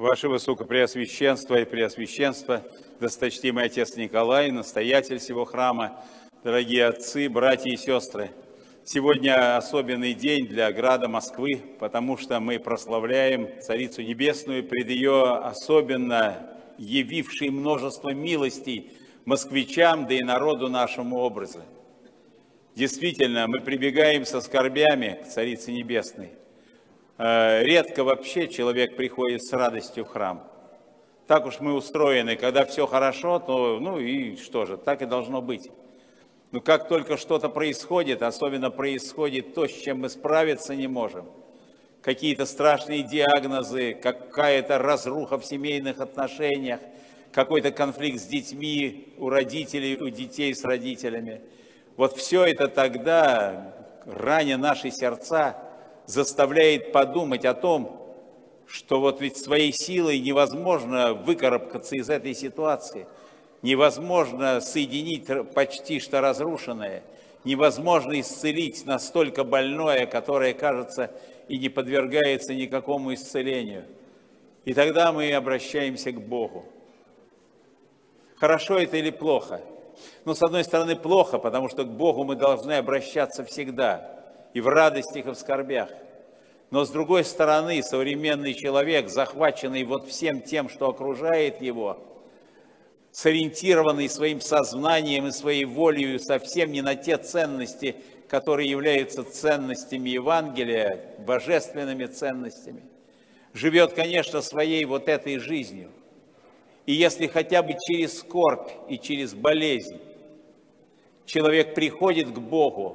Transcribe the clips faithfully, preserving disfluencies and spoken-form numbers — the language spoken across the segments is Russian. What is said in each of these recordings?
Ваше Высокопреосвященство и Преосвященство, досточтимый отец Николай, настоятель всего храма, дорогие отцы, братья и сестры. Сегодня особенный день для града Москвы, потому что мы прославляем Царицу Небесную пред ее особенно явившей множество милостей москвичам, да и народу нашему образу. Действительно, мы прибегаем со скорбями к Царице Небесной. Редко вообще человек приходит с радостью в храм. Так уж мы устроены, когда все хорошо, то ну и что же, так и должно быть. Но как только что-то происходит, особенно происходит то, с чем мы справиться не можем, какие-то страшные диагнозы, какая-то разруха в семейных отношениях, какой-то конфликт с детьми, у родителей, у детей с родителями. Вот все это тогда, раня наши сердца, заставляет подумать о том, что вот ведь своей силой невозможно выкарабкаться из этой ситуации, невозможно соединить почти что разрушенное, невозможно исцелить настолько больное, которое, кажется, и не подвергается никакому исцелению. И тогда мы обращаемся к Богу. Хорошо это или плохо? Ну, с одной стороны, плохо, потому что к Богу мы должны обращаться всегда. И в радостях, и в скорбях. Но с другой стороны, современный человек, захваченный вот всем тем, что окружает его, сориентированный своим сознанием и своей волей совсем не на те ценности, которые являются ценностями Евангелия, божественными ценностями, живет, конечно, своей вот этой жизнью. И если хотя бы через скорбь и через болезнь человек приходит к Богу,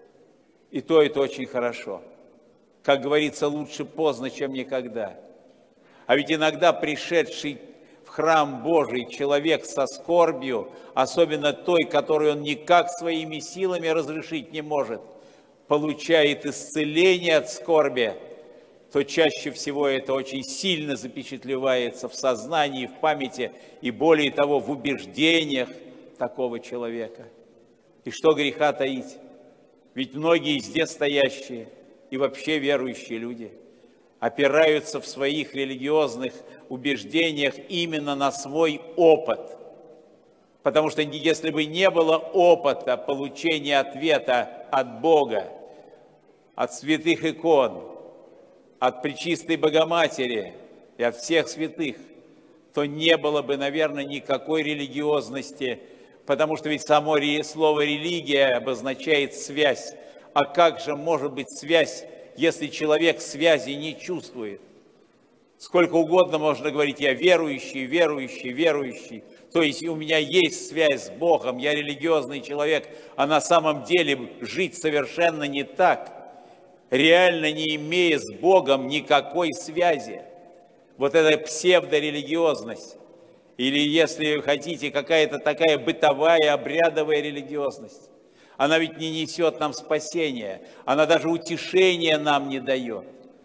и то, это очень хорошо. Как говорится, лучше поздно, чем никогда. А ведь иногда пришедший в храм Божий человек со скорбью, особенно той, которую он никак своими силами разрешить не может, получает исцеление от скорби, то чаще всего это очень сильно запечатлевается в сознании, в памяти и, более того, в убеждениях такого человека. И что греха таить? Ведь многие здесь стоящие и вообще верующие люди опираются в своих религиозных убеждениях именно на свой опыт. Потому что если бы не было опыта получения ответа от Бога, от святых икон, от Пречистой Богоматери и от всех святых, то не было бы, наверное, никакой религиозности. Потому что ведь само слово «религия» обозначает связь. А как же может быть связь, если человек связи не чувствует? Сколько угодно можно говорить: я верующий, верующий, верующий. То есть у меня есть связь с Богом, я религиозный человек, а на самом деле жить совершенно не так, реально не имея с Богом никакой связи. Вот это псевдорелигиозность. Или, если вы хотите, какая-то такая бытовая, обрядовая религиозность. Она ведь не несет нам спасения, она даже утешения нам не дает.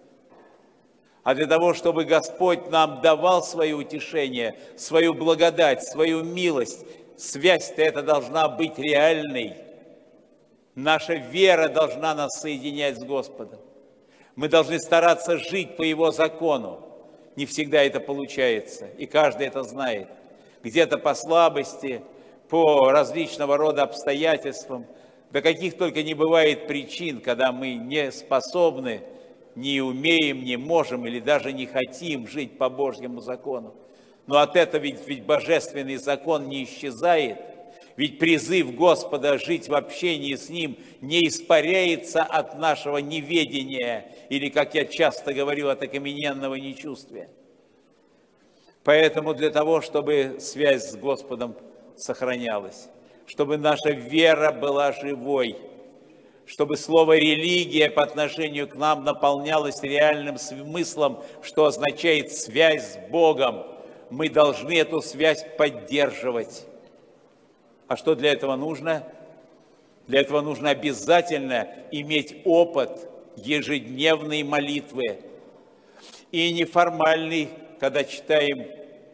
А для того, чтобы Господь нам давал свое утешение, свою благодать, свою милость, связь-то эта должна быть реальной. Наша вера должна нас соединять с Господом. Мы должны стараться жить по Его закону. Не всегда это получается, и каждый это знает. Где-то по слабости, по различного рода обстоятельствам, да каких только не бывает причин, когда мы не способны, не умеем, не можем или даже не хотим жить по Божьему закону. Но от этого ведь, ведь божественный закон не исчезает, ведь призыв Господа жить в общении с Ним не испаряется от нашего неведения, или, как я часто говорю, от окамененного нечувствия. Поэтому для того, чтобы связь с Господом сохранялась, чтобы наша вера была живой, чтобы слово «религия» по отношению к нам наполнялось реальным смыслом, что означает связь с Богом, мы должны эту связь поддерживать. А что для этого нужно? Для этого нужно обязательно иметь опыт ежедневной молитвы. И неформальный, когда читаем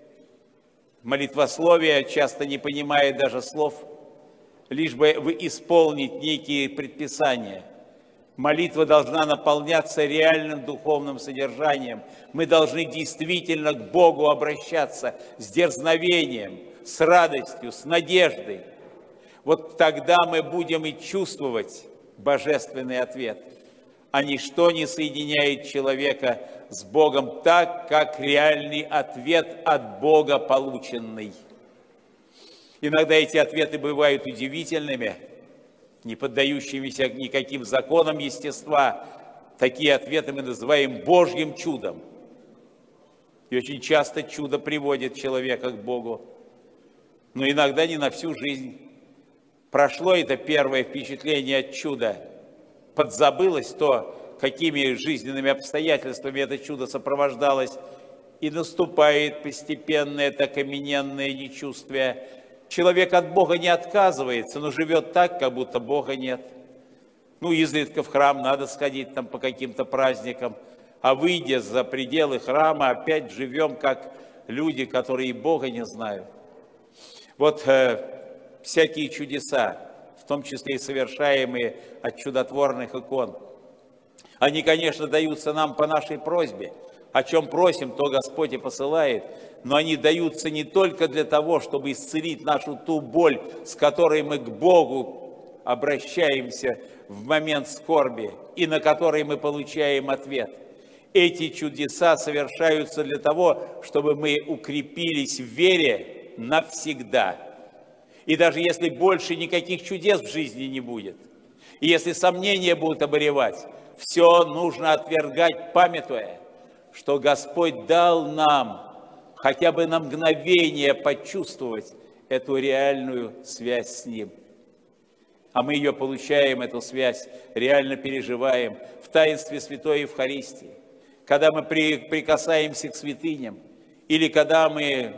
молитвословие, часто не понимая даже слов, лишь бы исполнить некие предписания. Молитва должна наполняться реальным духовным содержанием. Мы должны действительно к Богу обращаться с дерзновением, с радостью, с надеждой. Вот тогда мы будем и чувствовать божественный ответ. А ничто не соединяет человека с Богом так, как реальный ответ от Бога полученный. Иногда эти ответы бывают удивительными, не поддающимися никаким законам естества. Такие ответы мы называем Божьим чудом. И очень часто чудо приводит человека к Богу, но иногда не на всю жизнь. Прошло это первое впечатление от чуда, подзабылось то, какими жизненными обстоятельствами это чудо сопровождалось, и наступает постепенно это камененное нечувствие. Человек от Бога не отказывается, но живет так, как будто Бога нет. Ну, изредка в храм надо сходить там по каким-то праздникам, а выйдя за пределы храма, опять живем как люди, которые Бога не знают. Вот э, всякие чудеса, в том числе и совершаемые от чудотворных икон, они, конечно, даются нам по нашей просьбе. О чем просим, то Господь и посылает. Но они даются не только для того, чтобы исцелить нашу ту боль, с которой мы к Богу обращаемся в момент скорби, и на который мы получаем ответ. Эти чудеса совершаются для того, чтобы мы укрепились в вере навсегда. И даже если больше никаких чудес в жизни не будет, и если сомнения будут обуревать, все нужно отвергать, памятуя, что Господь дал нам хотя бы на мгновение почувствовать эту реальную связь с Ним. А мы ее получаем, эту связь, реально переживаем в таинстве Святой Евхаристии, когда мы прикасаемся к святыням, или когда мы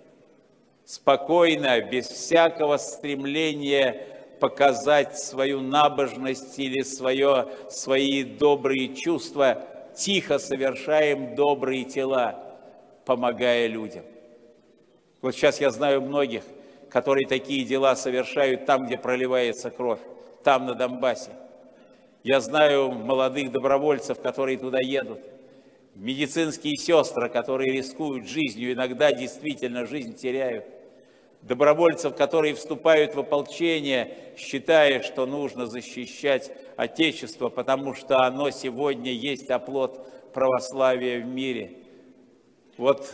спокойно, без всякого стремления показать свою набожность или свое, свои добрые чувства, тихо совершаем добрые дела, помогая людям. Вот сейчас я знаю многих, которые такие дела совершают там, где проливается кровь, там, на Донбассе. Я знаю молодых добровольцев, которые туда едут, медицинские сестры, которые рискуют жизнью, иногда действительно жизнь теряют, добровольцев, которые вступают в ополчение, считая, что нужно защищать Отечество, потому что оно сегодня есть оплот православия в мире. Вот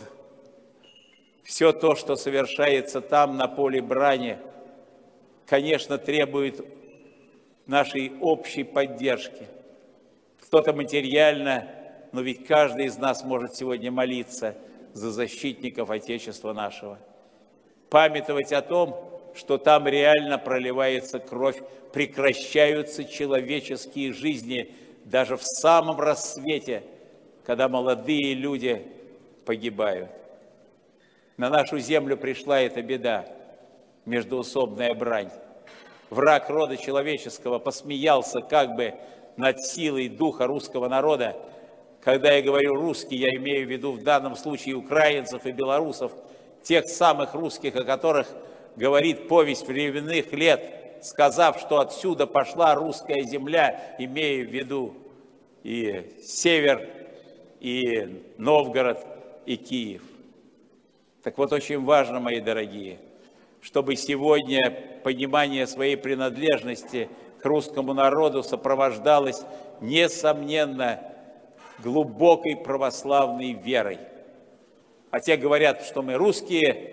все то, что совершается там, на поле брани, конечно, требует нашей общей поддержки. Кто-то материально, но ведь каждый из нас может сегодня молиться за защитников Отечества нашего. Памятовать о том, что там реально проливается кровь, прекращаются человеческие жизни даже в самом рассвете, когда молодые люди погибают. На нашу землю пришла эта беда, междоусобная брань. Враг рода человеческого посмеялся как бы над силой духа русского народа. Когда я говорю русский, я имею в виду в данном случае украинцев и белорусов, тех самых русских, о которых говорит повесть временных лет, сказав, что отсюда пошла русская земля, имея в виду и север, и Новгород, и Киев. Так вот, очень важно, мои дорогие, чтобы сегодня понимание своей принадлежности к русскому народу сопровождалось, несомненно, глубокой православной верой. А те говорят, что мы русские,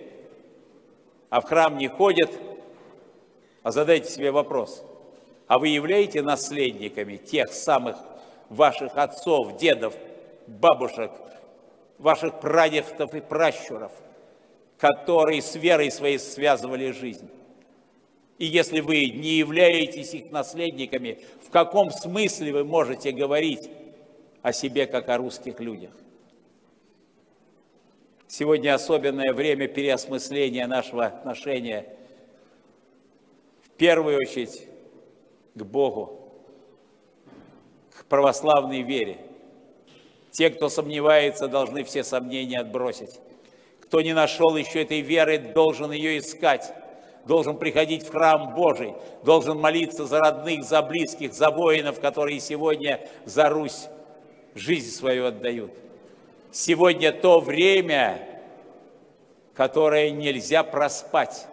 а в храм не ходят. А задайте себе вопрос, а вы являетесь наследниками тех самых ваших отцов, дедов, бабушек, ваших прадедов и пращуров, которые с верой своей связывали жизнь? И если вы не являетесь их наследниками, в каком смысле вы можете говорить о себе, как о русских людях? Сегодня особенное время переосмысления нашего отношения, в первую очередь, к Богу, к православной вере. Те, кто сомневается, должны все сомнения отбросить. Кто не нашел еще этой веры, должен ее искать. должен приходить в храм Божий, должен молиться за родных, за близких, за воинов, которые сегодня за Русь жизнь свою отдают. Сегодня то время, которое нельзя проспать,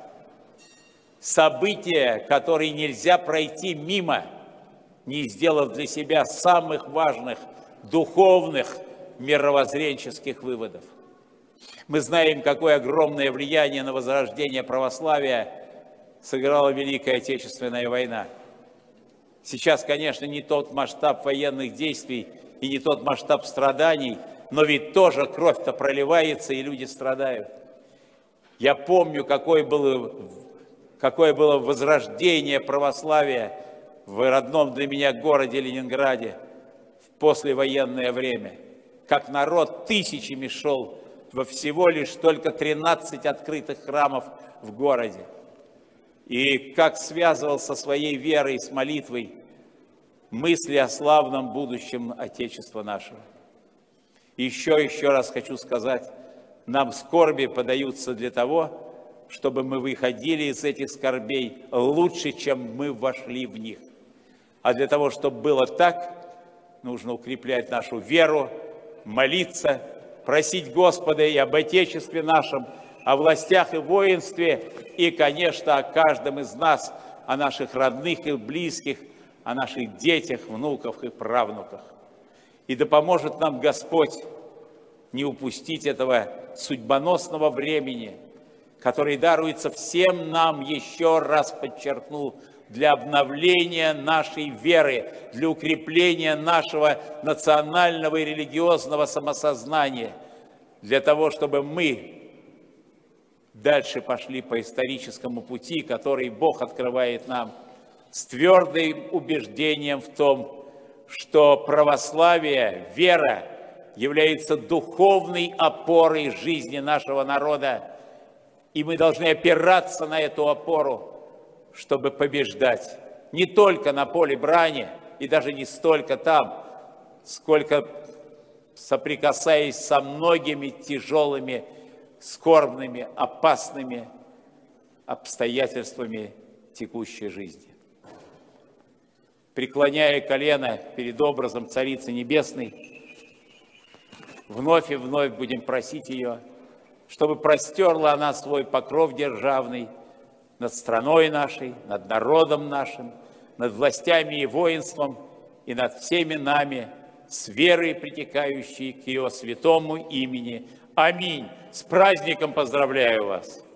события, которые нельзя пройти мимо, не сделав для себя самых важных духовных мировоззренческих выводов. Мы знаем, какое огромное влияние на возрождение православия сыграла Великая Отечественная война. Сейчас, конечно, не тот масштаб военных действий и не тот масштаб страданий, но ведь тоже кровь-то проливается, и люди страдают. Я помню, какое было, какое было возрождение православия в родном для меня городе Ленинграде в послевоенное время. Как народ тысячами шел во всего лишь только тринадцать открытых храмов в городе. И как связывал со своей верой, с молитвой мысли о славном будущем Отечества нашего. Еще, еще раз хочу сказать, нам скорби подаются для того, чтобы мы выходили из этих скорбей лучше, чем мы вошли в них. А для того, чтобы было так, нужно укреплять нашу веру, молиться, просить Господа и об Отечестве нашем, о властях и воинстве, и, конечно, о каждом из нас, о наших родных и близких, о наших детях, внуках и правнуках. И да поможет нам Господь не упустить этого судьбоносного времени, который даруется всем нам, еще раз подчеркну, для обновления нашей веры, для укрепления нашего национального и религиозного самосознания, для того, чтобы мы дальше пошли по историческому пути, который Бог открывает нам, с твердым убеждением в том, что православие, вера, является духовной опорой жизни нашего народа, и мы должны опираться на эту опору, чтобы побеждать не только на поле брани, и даже не столько там, сколько соприкасаясь со многими тяжелыми, скорбными, опасными обстоятельствами текущей жизни. Преклоняя колено перед образом Царицы Небесной, вновь и вновь будем просить ее, чтобы простерла она свой покров державный над страной нашей, над народом нашим, над властями и воинством и над всеми нами, с верой, притекающей к ее святому имени. Аминь. С праздником поздравляю вас!